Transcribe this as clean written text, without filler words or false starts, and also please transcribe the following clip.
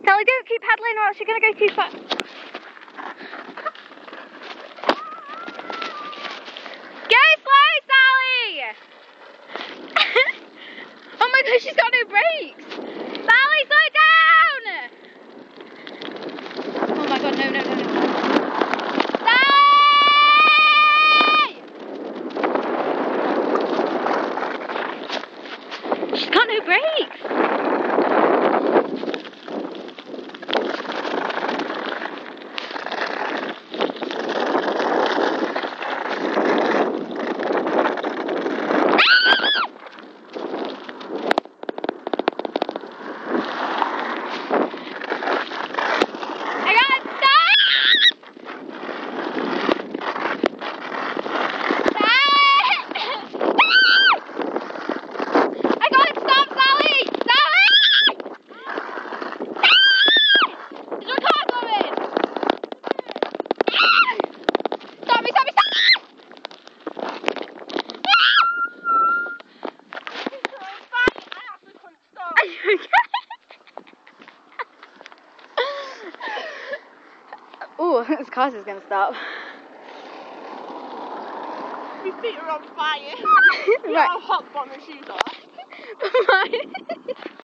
Sally, don't keep paddling or else you're going to go too far. Go slow, Sally! Oh my gosh, she's got no brakes! Sally, slow down! Oh my god, no, no, no, no. Sally! She's got no brakes! Oh, this car is going to stop. My feet are on fire. Right. How hot bottom shoes are. Right.